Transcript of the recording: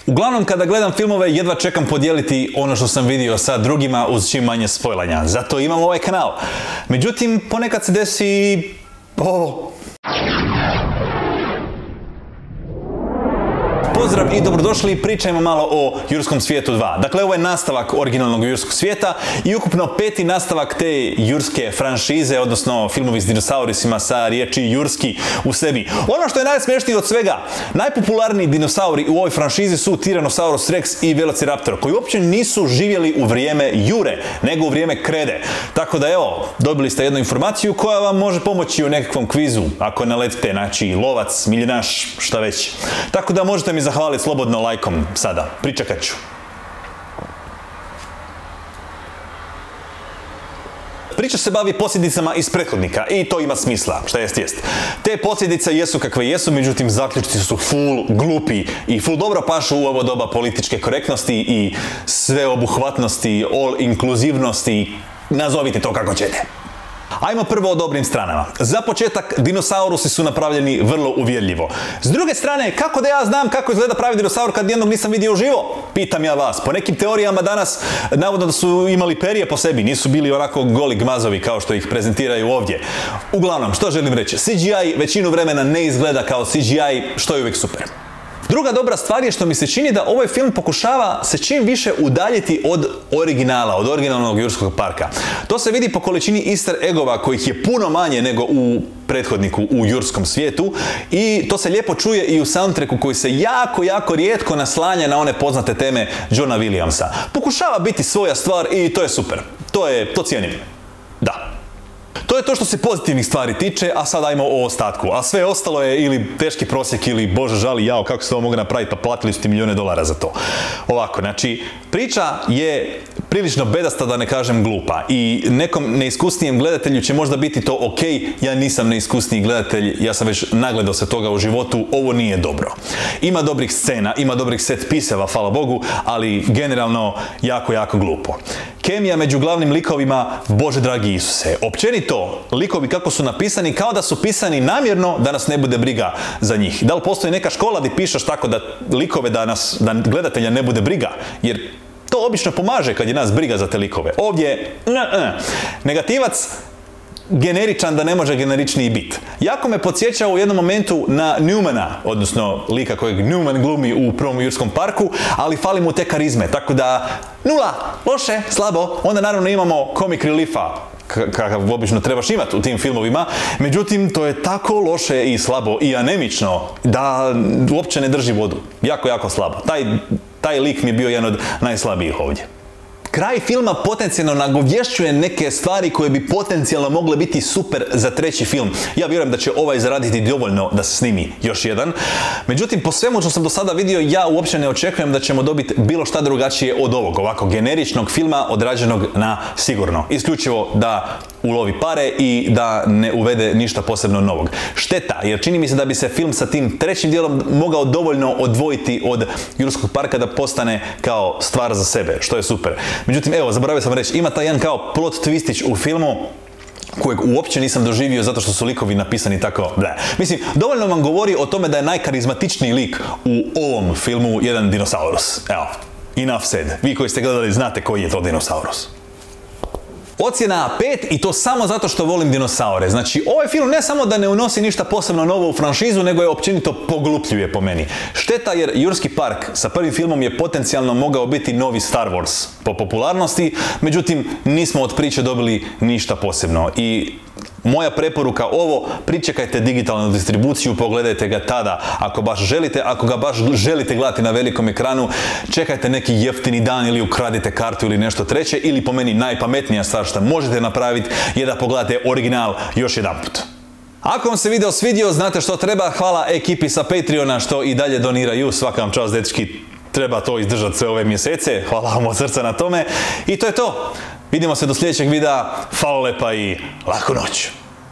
Uglavnom, kada gledam filmove, jedva čekam podijeliti ono što sam vidio sa drugima uz čim manje spojlanja. Zato imam ovaj kanal. Međutim, ponekad se desi ovo. Pozdrav i dobrodošli, pričajmo malo o Jurskom svijetu 2. Dakle, ovo je nastavak originalnog Jurskog svijeta i ukupno 5. nastavak te jurske franšize, odnosno filmovi s dinosaurisima sa riječi jurski u sebi. Ono što je najsmješnije od svega, najpopularniji dinosauri u ovoj franšizi su Tyrannosaurus Rex i Velociraptor, koji uopće nisu živjeli u vrijeme Jure, nego u vrijeme Krede. Tako da evo, dobili ste jednu informaciju koja vam može pomoći u nekakvom kvizu, ako naletite, znači lovac, miljenaš, šta već. Tako da možete mi zahvaliti slobodno lajkom sada. Pričekat ću. Priča se bavi posljedicama iz prethodnika i to ima smisla, šta jest. Te posljedice jesu kakve jesu, međutim zaključci su full glupi i full dobro pašu u ovo doba političke korektnosti i sveobuhvatnosti, all inkluzivnosti, nazovite to kako ćete. Ajmo prvo o dobrim stranama. Za početak, dinosaurusi su napravljeni vrlo uvjerljivo. S druge strane, kako da ja znam kako izgleda pravi dinosaur kad jednog nisam vidio uživo? Pitam ja vas. Po nekim teorijama danas navodno da su imali perje po sebi, nisu bili onako goli gmazovi kao što ih prezentiraju ovdje. Uglavnom, što želim reći? CGI većinu vremena ne izgleda kao CGI, što je uvijek super. Druga dobra stvar je što mi se čini da ovaj film pokušava se čim više udaljiti od originala, od originalnog Jurskog parka. To se vidi po količini easter eggova kojih je puno manje nego u prethodniku u Jurskom svijetu i to se lijepo čuje i u soundtracku koji se jako rijetko naslanja na one poznate teme Johna Williamsa. Pokušava biti svoja stvar i to je super. To cijenim. Da. To je to što se pozitivnih stvari tiče, a sad ajmo o ostatku. A sve ostalo je ili teški prosjek ili bože žali, jao kako se to mogu napraviti, pa platili su ti milijune dolara za to. Ovako, znači, priča je prilično bedasta, da ne kažem glupa. I nekom neiskusnijem gledatelju će možda biti to ok, ja nisam neiskusniji gledatelj, ja sam već nagledao se toga u životu, ovo nije dobro. Ima dobrih scena, ima dobrih set piseva, hvala Bogu, ali generalno jako glupo. Kemija među glavnim likovima, Bože dragi Isuse. Općenito, likovi kako su napisani, kao da su pisani namjerno da nas ne bude briga za njih. Da li postoji neka škola gdje pišeš tako da likove da gledatelja ne bude briga? Jer to obično pomaže kad je nas briga za te likove. Ovdje, negativac generičan da ne može generičniji bit. Jako me podsjeća u jednom momentu na Newmana, odnosno lika kojeg Newman glumi u prvom Jurskom parku, ali fali mu te karizme, tako da 0, loše, slabo. Onda naravno imamo comic reliefa, kakav obično trebaš imati u tim filmovima, međutim to je tako loše i slabo i anemično da uopće ne drži vodu. Jako slabo. Taj lik mi je bio jedan od najslabijih ovdje. Kraj filma potencijalno nagovješćuje neke stvari koje bi potencijalno mogle biti super za treći film. Ja vjerujem da će ovaj zaraditi dovoljno da se snimi još jedan. Međutim, po svemu što sam do sada vidio, ja uopće ne očekujem da ćemo dobiti bilo šta drugačije od ovog, ovako generičnog filma odrađenog na sigurno. Isključivo da ulovi pare i da ne uvede ništa posebno novog. Šteta, jer čini mi se da bi se film sa tim trećim dijelom mogao dovoljno odvojiti od Jurskog parka da postane kao stvar za sebe, što je super. Međutim, evo, zaboravio sam reći, ima taj jedan kao plot twistić u filmu kojeg uopće nisam doživio zato što su likovi napisani tako ble. Mislim, dovoljno vam govori o tome da je najkarizmatičniji lik u ovom filmu jedan dinosaurus. Evo, enough said. Vi koji ste gledali znate koji je to dinosaurus. Ocjena 5 i to samo zato što volim dinosaure. Znači, ovaj film ne samo da ne unosi ništa posebno novo u franšizu, nego je općenito poglupljuje po meni. Šteta jer Jurski park sa prvim filmom je potencijalno mogao biti novi Star Wars po popularnosti, međutim nismo od priče dobili ništa posebno. I moja preporuka ovo, pričekajte digitalnu distribuciju, pogledajte ga tada ako baš želite, ako ga baš želite gledati na velikom ekranu, čekajte neki jeftini dan ili ukradite kartu ili nešto treće, ili po meni najpametnija stvar što možete napraviti je da pogledate original još jedanput. Ako vam se video svidio, znate što treba, hvala ekipi sa Patreona što i dalje doniraju, svaka vam čast dečki, treba to izdržati sve ove mjesece, hvala vam od srca na tome i to je to. Vidimo se do sljedećeg videa, hvala lepa i laku noć.